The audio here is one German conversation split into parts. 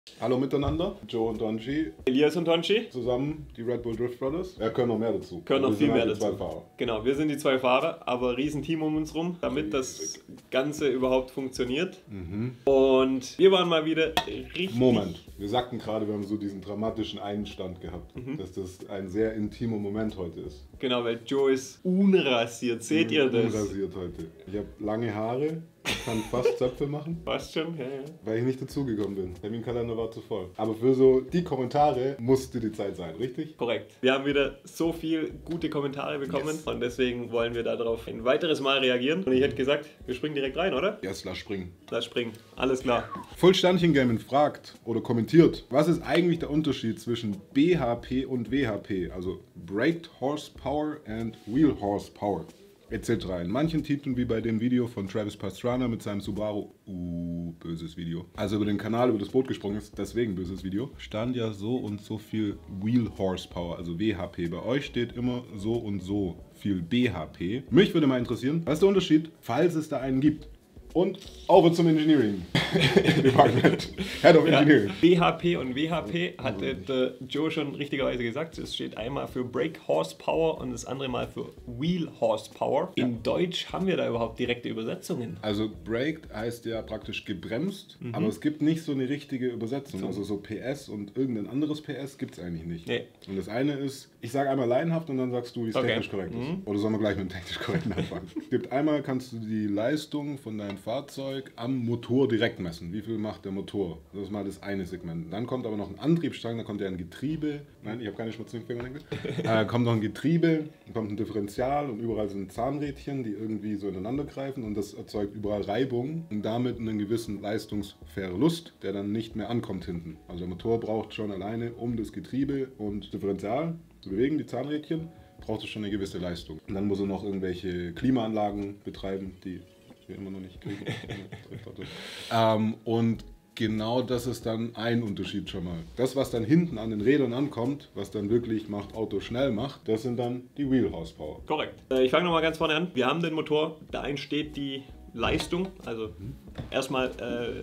Hallo miteinander, Joe und Donji. Elias und Tonchi. Zusammen die Red Bull Drift Brothers. Ja, können noch mehr dazu. Können noch viel mehr die dazu. Zwei Fahrer. Genau, wir sind die zwei Fahrer, aber riesen Team um uns rum, damit das Ganze überhaupt funktioniert. Und wir waren mal wieder richtig... Moment, wir sagten gerade, wir haben so diesen dramatischen Einstand gehabt, dass das ein sehr intimer Moment heute ist. Genau, weil Joe ist unrasiert. Seht ihr das? Unrasiert heute. Ich habe lange Haare. Ich kann fast Zöpfe machen, Passt schon, ja. weil ich nicht dazugekommen bin. Der Terminkalender war zu voll. Aber für so die Kommentare musste die Zeit sein, richtig? Korrekt. Wir haben wieder so viel gute Kommentare bekommen und deswegen wollen wir darauf ein weiteres Mal reagieren. Und ich hätte gesagt, wir springen direkt rein, oder? Jetzt lass springen. Lass springen. Alles klar. Full Sternchen Gaming fragt oder kommentiert, was ist eigentlich der Unterschied zwischen BHP und WHP, also Braked Horsepower and Wheel Horsepower etc. In manchen Titeln, wie bei dem Video von Travis Pastrana mit seinem Subaru, böses Video, also über den Kanal, über das Boot gesprungen ist, deswegen böses Video, stand ja so und so viel Wheel Horsepower, also WHP. Bei euch steht immer so und so viel BHP. Mich würde mal interessieren, was ist der Unterschied, falls es da einen gibt? Und over zum Engineering Department. Head of Engineering. BHP und WHP hatte der Joe schon richtigerweise gesagt. Es steht einmal für Brake Horsepower und das andere mal für Wheel Horsepower. In Deutsch haben wir da überhaupt direkte Übersetzungen. Also Braked heißt ja praktisch gebremst, aber es gibt nicht so eine richtige Übersetzung. Also so PS und irgendein anderes PS gibt es eigentlich nicht. Nee. Und das eine ist, ich sage einmal laienhaft und dann sagst du, wie es technisch korrekt ist. Oder sollen wir gleich mit dem technisch korrekten anfangen? Es gibt einmal, kannst du die Leistung von deinem Fahrzeug am Motor direkt messen. Wie viel macht der Motor? Das ist mal das eine Segment. Dann kommt aber noch ein Antriebsstrang, da kommt ja ein Getriebe. Nein, ich habe keine schmutzigen Fingernägel. Kommt noch ein Getriebe, kommt ein Differential und überall sind Zahnrädchen, die irgendwie so ineinander greifen und das erzeugt überall Reibung und damit einen gewissen Leistungsverlust, der dann nicht mehr ankommt hinten. Also der Motor braucht schon alleine, um das Getriebe und Differential zu bewegen, die Zahnrädchen, braucht es schon eine gewisse Leistung. Und dann muss er noch irgendwelche Klimaanlagen betreiben, die wir immer noch nicht kriegen. Und genau das ist dann ein Unterschied schon mal. Das, was dann hinten an den Rädern ankommt, was dann wirklich macht, Auto schnell macht, das sind dann die Wheel Horsepower. Korrekt. Ich fange nochmal ganz vorne an. Wir haben den Motor, da entsteht die Leistung, also erstmal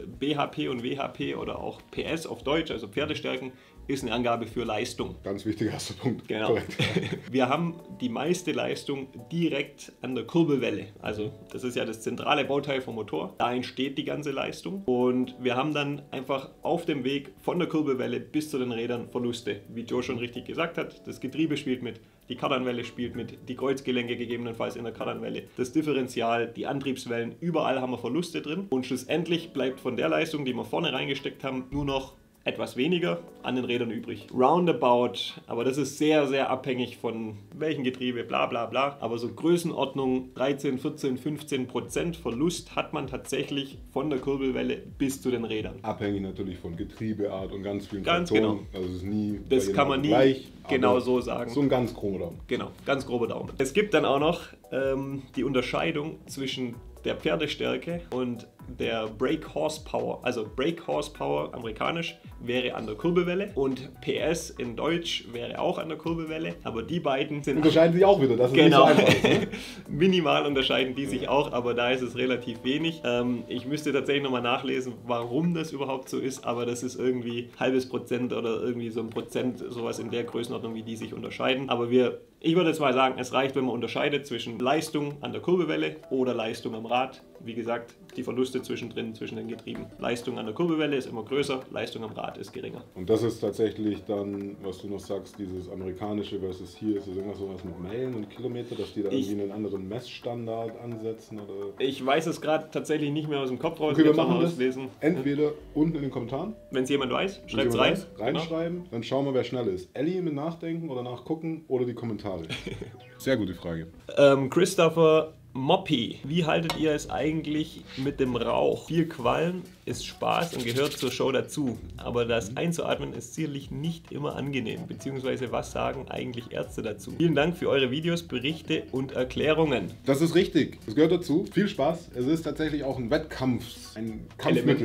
BHP und WHP oder auch PS auf Deutsch, also Pferdestärken, ist eine Angabe für Leistung. Ganz wichtiger erster Punkt. Genau. Korrekt. Wir haben die meiste Leistung direkt an der Kurbelwelle. Also das ist ja das zentrale Bauteil vom Motor. Da entsteht die ganze Leistung. Und wir haben dann einfach auf dem Weg von der Kurbelwelle bis zu den Rädern Verluste. Wie Joe schon richtig gesagt hat, das Getriebe spielt mit, die Kardanwelle spielt mit, die Kreuzgelenke gegebenenfalls in der Kardanwelle, das Differential, die Antriebswellen, überall haben wir Verluste drin. Und schlussendlich bleibt von der Leistung, die wir vorne reingesteckt haben, nur noch etwas weniger an den Rädern übrig. Roundabout, aber das ist sehr, sehr abhängig von welchem Getriebe, bla bla bla. Aber so Größenordnung 13, 14, 15% Verlust hat man tatsächlich von der Kurbelwelle bis zu den Rädern. Abhängig natürlich von Getriebeart und ganz vielen Ganz Faktoren. genau. Also es ist nie Das kann man nie gleich, genau so sagen. So ein ganz grober Daumen. Genau, ganz grober Daumen. Es gibt dann auch noch die Unterscheidung zwischen der Pferdestärke und der Brake Horsepower. Also Brake Horsepower amerikanisch wäre an der Kurbelwelle und PS in Deutsch wäre auch an der Kurbelwelle, aber die beiden sind Unterscheiden sich auch wieder, das ist genau. nicht so einfach. Ne? Minimal unterscheiden die sich auch, aber da ist es relativ wenig. Ich müsste tatsächlich nochmal nachlesen, warum das überhaupt so ist, aber das ist irgendwie halbes Prozent oder irgendwie so ein Prozent, sowas in der Größenordnung, wie die sich unterscheiden. Aber ich würde jetzt mal sagen, es reicht, wenn man unterscheidet zwischen Leistung an der Kurbelwelle oder Leistung am Rad. Wie gesagt, die Verluste zwischendrin, zwischen den Getrieben. Leistung an der Kurbelwelle ist immer größer, Leistung am Rad ist geringer. Und das ist tatsächlich dann, was du noch sagst, dieses amerikanische versus hier, ist das irgendwas sowas mit Meilen und Kilometer, dass die da irgendwie einen anderen Messstandard ansetzen? Oder? Ich weiß es gerade tatsächlich nicht mehr aus dem Kopf raus. Okay, wir machen das auslesen. entweder unten in den Kommentaren. Wenn es jemand weiß, schreibt es rein. Reinschreiben, dann schauen wir, wer schneller ist. Ellie mit Nachdenken oder Nachgucken oder die Kommentare. Sehr gute Frage. Christopher Moppy, wie haltet ihr es eigentlich mit dem Rauch? Viel Qualm ist Spaß und gehört zur Show dazu, aber das Einzuatmen ist sicherlich nicht immer angenehm, beziehungsweise was sagen eigentlich Ärzte dazu? Vielen Dank für eure Videos, Berichte und Erklärungen. Das ist richtig, das gehört dazu. Viel Spaß. Es ist tatsächlich auch ein Wettkampf, ein Kampfmittel.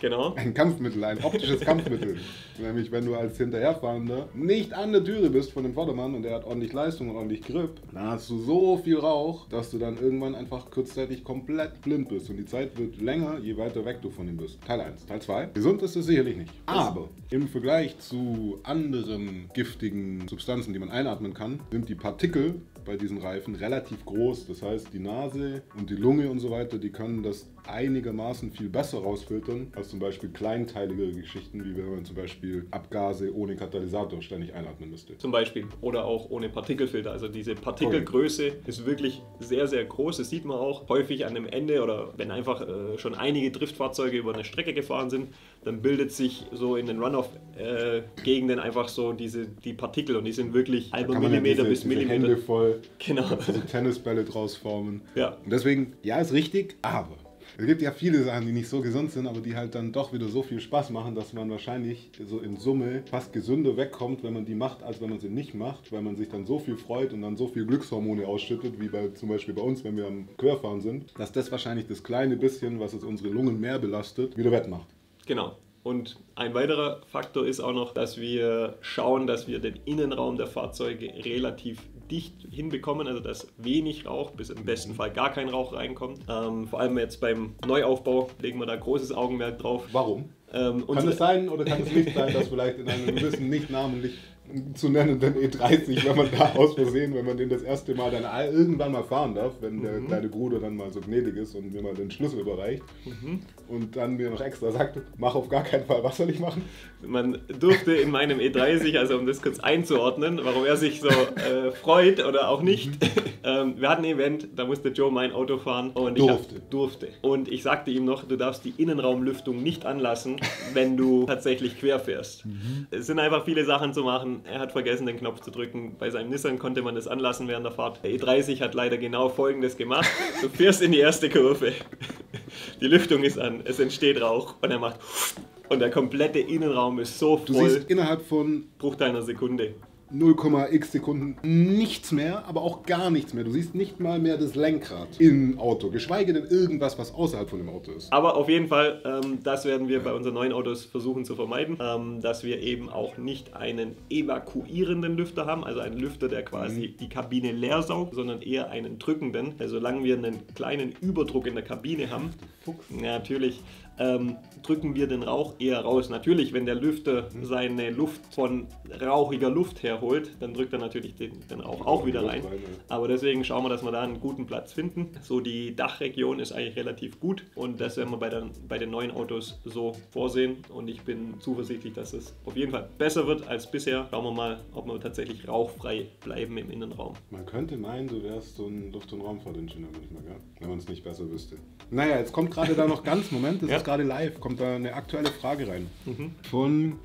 Genau. Ein Kampfmittel, ein optisches Kampfmittel. Nämlich, wenn du als Hinterherfahrender nicht an der Türe bist von dem Vordermann und er hat ordentlich Leistung und ordentlich Grip, dann hast du so viel Rauch, dass du dann irgendwann einfach kurzzeitig komplett blind bist. Und die Zeit wird länger, je weiter weg du von ihm bist. Teil 1. Teil 2. Gesund ist es sicherlich nicht. Aber im Vergleich zu anderen giftigen Substanzen, die man einatmen kann, sind die Partikel bei diesen Reifen relativ groß. Das heißt, die Nase und die Lunge und so weiter, die können das einigermaßen viel besser rausfiltern als zum Beispiel kleinteiligere Geschichten, wie wenn man zum Beispiel Abgase ohne Katalysator ständig einatmen müsste. Zum Beispiel. Oder auch ohne Partikelfilter. Also diese Partikelgröße ist wirklich sehr, sehr groß. Das sieht man auch häufig an dem Ende oder wenn einfach schon einige Driftfahrzeuge über eine Strecke gefahren sind, dann bildet sich so in den Runoff-Gegenden einfach so die Partikel und die sind wirklich halber Millimeter bis Millimeter. Hände voll, genau. So Tennisbälle draus formen. Ja. Und deswegen, ja, ist richtig, aber es gibt ja viele Sachen, die nicht so gesund sind, aber die halt dann doch wieder so viel Spaß machen, dass man wahrscheinlich so in Summe fast gesünder wegkommt, wenn man die macht, als wenn man sie nicht macht, weil man sich dann so viel freut und dann so viel Glückshormone ausschüttet, wie zum Beispiel bei uns, wenn wir am Querfahren sind, dass das wahrscheinlich das kleine bisschen, was jetzt unsere Lungen mehr belastet, wieder wettmacht. Genau. Und ein weiterer Faktor ist auch noch, dass wir schauen, dass wir den Innenraum der Fahrzeuge relativ dicht hinbekommen, also dass wenig Rauch, bis im besten Fall gar kein Rauch reinkommt. Vor allem jetzt beim Neuaufbau legen wir da großes Augenmerk drauf. Warum? Kann es sein oder kann es nicht sein, dass vielleicht in einem gewissen, nicht namentlich zu nennenden E30, wenn man da aus Versehen, wenn man den das erste Mal dann irgendwann mal fahren darf, wenn der kleine Bruder dann mal so gnädig ist und mir mal den Schlüssel überreicht und dann mir noch extra sagt, mach auf gar keinen Fall, was soll ich machen? Man durfte in meinem E30, also um das kurz einzuordnen, warum er sich so freut oder auch nicht, wir hatten ein Event, da musste Joe mein Auto fahren und ich durfte. Und ich sagte ihm noch, du darfst die Innenraumlüftung nicht anlassen, wenn du tatsächlich quer fährst. Es sind einfach viele Sachen zu machen. Er hat vergessen, den Knopf zu drücken. Bei seinem Nissan konnte man das anlassen während der Fahrt. Der E30 hat leider genau Folgendes gemacht. Du fährst in die erste Kurve, die Lüftung ist an, es entsteht Rauch und er macht und der komplette Innenraum ist so voll. Du siehst innerhalb von Bruchteil einer Sekunde 0,x Sekunden nichts mehr, aber auch gar nichts mehr. Du siehst nicht mal mehr das Lenkrad im Auto, geschweige denn irgendwas, was außerhalb von dem Auto ist. Aber auf jeden Fall, das werden wir bei unseren neuen Autos versuchen zu vermeiden, dass wir eben auch nicht einen evakuierenden Lüfter haben, also einen Lüfter, der quasi die Kabine leer saugt, sondern eher einen drückenden. Also solange wir einen kleinen Überdruck in der Kabine haben, natürlich drücken wir den Rauch eher raus. Natürlich, wenn der Lüfter seine Luft von rauchiger Luft herholt, dann drückt er natürlich den Rauch auch wieder rein. Aber deswegen schauen wir, dass wir da einen guten Platz finden. So die Dachregion ist eigentlich relativ gut und das werden wir bei den neuen Autos so vorsehen und ich bin zuversichtlich, dass es auf jeden Fall besser wird als bisher. Schauen wir mal, ob wir tatsächlich rauchfrei bleiben im Innenraum. Man könnte meinen, du wärst so ein Luft- und Raumfahrtingenieur manchmal, gell? Wenn man es nicht besser wüsste. Naja, jetzt kommt gerade da noch ganz, Moment, das ist gerade live, kommt da eine aktuelle Frage rein. Von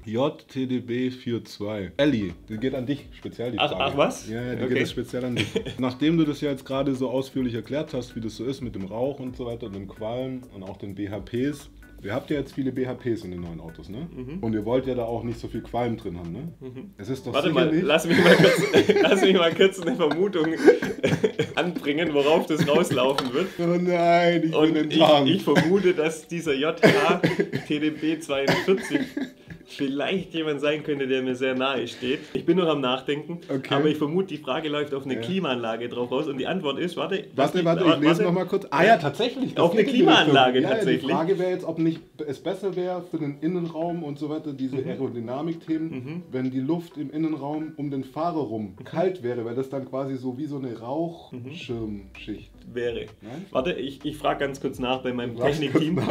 JTDB42. Elli, die geht an dich speziell, die Frage. Ach was? Ja, die geht jetzt speziell an dich. Nachdem du das ja jetzt gerade so ausführlich erklärt hast, wie das so ist mit dem Rauch und so weiter, und dem Qualm und auch den BHPs. Ihr habt ja jetzt viele BHPs in den neuen Autos, ne? Und ihr wollt ja da auch nicht so viel Qualm drin haben, ne? Es ist doch Warte mal, lass mich mal kurz eine Vermutung anbringen, worauf das rauslaufen wird. Oh nein, ich bin enttarnt. Ich vermute, dass dieser JH TDB 42 vielleicht jemand sein könnte, der mir sehr nahe steht. Ich bin noch am Nachdenken, aber ich vermute, die Frage läuft auf eine Klimaanlage drauf raus und die Antwort ist, warte, ich lese nochmal kurz. Ah ja, tatsächlich. Auf eine Klimaanlage tatsächlich. Die Frage wäre jetzt, ob nicht es besser wäre für den Innenraum und so weiter, diese Aerodynamik-Themen, wenn die Luft im Innenraum um den Fahrer rum kalt wäre, weil das dann quasi so wie so eine Rauchschirmschicht wäre. Nein? Warte, ich frage ganz kurz nach bei meinem Technikteam.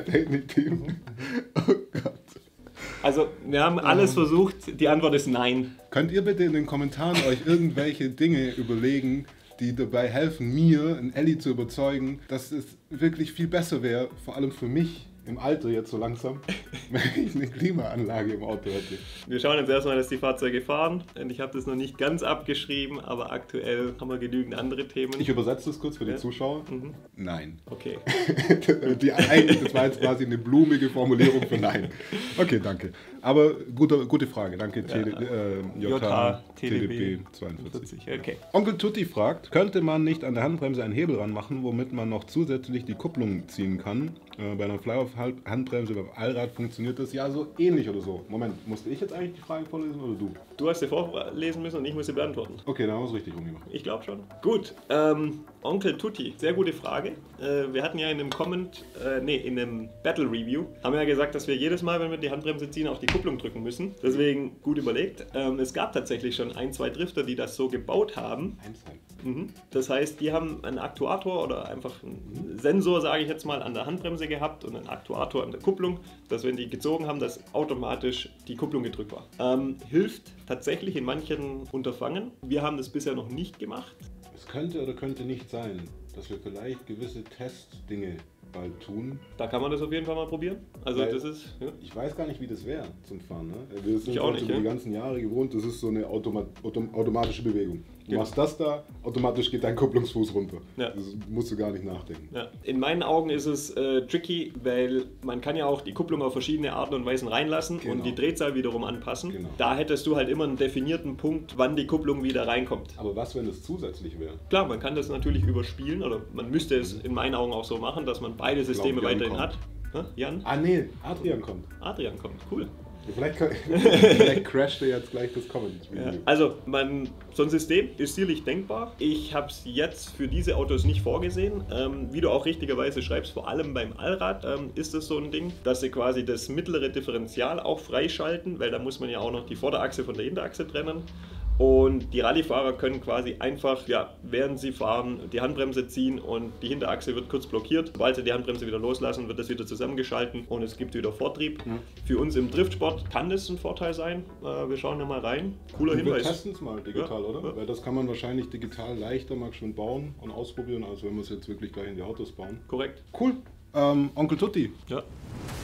Oh Gott. Also, wir haben alles versucht, die Antwort ist nein. Könnt ihr bitte in den Kommentaren euch irgendwelche Dinge überlegen, die dabei helfen, mir, einen Elli zu überzeugen, dass es wirklich viel besser wäre, vor allem für mich im Alter jetzt so langsam, wenn ich eine Klimaanlage im Auto hätte. Wir schauen jetzt erstmal, dass die Fahrzeuge fahren. Und ich habe das noch nicht ganz abgeschrieben, aber aktuell haben wir genügend andere Themen. Ich übersetze das kurz für die Zuschauer. Nein. Okay. Das war jetzt quasi eine blumige Formulierung für Nein. Okay, danke. Aber gute Frage. Danke, JTDB 42. Okay. Onkel Tutti fragt, könnte man nicht an der Handbremse einen Hebel ranmachen, womit man noch zusätzlich die Kupplung ziehen kann? Bei einer Fly-Off Handbremse, beim Allrad funktioniert das ja so ähnlich oder so. Moment, musste ich jetzt eigentlich die Frage vorlesen oder du? Du hast sie vorlesen müssen und ich muss sie beantworten. Okay, dann haben wir es richtig rumgemacht. Ich glaube schon. Gut, Onkel Tutti, sehr gute Frage. Wir hatten ja in einem Battle Review, haben wir ja gesagt, dass wir jedes Mal, wenn wir die Handbremse ziehen, auch die Kupplung drücken müssen. Deswegen gut überlegt. Es gab tatsächlich schon 1, 2 Drifter, die das so gebaut haben. Das heißt, die haben einen Aktuator oder einfach einen Sensor, sage ich jetzt mal, an der Handbremse gehabt und einen Aktuator an der Kupplung, dass wenn die gezogen haben, dass automatisch die Kupplung gedrückt war. Hilft tatsächlich in manchen Unterfangen. Wir haben das bisher noch nicht gemacht. Es könnte oder könnte nicht sein, dass wir vielleicht gewisse Testdinge bald tun. Da kann man das auf jeden Fall mal probieren. Also das ist... Ja. Ich weiß gar nicht, wie das wäre zum Fahren. Ne? Wir sind ich auch nicht, über die ganzen Jahre gewohnt, das ist so eine automatische Bewegung. Du machst das da, automatisch geht dein Kupplungsfuß runter. Ja. Das musst du gar nicht nachdenken. Ja. In meinen Augen ist es tricky, weil man kann ja auch die Kupplung auf verschiedene Arten und Weisen reinlassen und die Drehzahl wiederum anpassen. Genau. Da hättest du halt immer einen definierten Punkt, wann die Kupplung wieder reinkommt. Aber was, wenn das zusätzlich wäre? Klar, man kann das natürlich überspielen oder man müsste es in meinen Augen auch so machen, dass man beide Systeme weiterhin hat. Jan? Ah nee, Adrian kommt. Adrian kommt, cool. Vielleicht crasht er jetzt gleich das Comment-Video. Ja, also so ein System ist sicherlich denkbar. Ich habe es jetzt für diese Autos nicht vorgesehen. Wie du auch richtigerweise schreibst, vor allem beim Allrad ist es so ein Ding, dass sie quasi das mittlere Differential auch freischalten, weil da muss man ja auch noch die Vorderachse von der Hinterachse trennen. Und die Rallyefahrer können quasi einfach, während sie fahren, die Handbremse ziehen und die Hinterachse wird kurz blockiert. Sobald sie die Handbremse wieder loslassen, wird das wieder zusammengeschalten und es gibt wieder Vortrieb. Für uns im Driftsport kann das ein Vorteil sein. Wir schauen da mal rein. Cooler Hinweis. Wir testen es mal digital, oder? Ja. Weil das kann man wahrscheinlich digital leichter mal schon bauen und ausprobieren, als wenn wir es jetzt wirklich gleich in die Autos bauen. Korrekt. Cool. Onkel Tutti. Ja.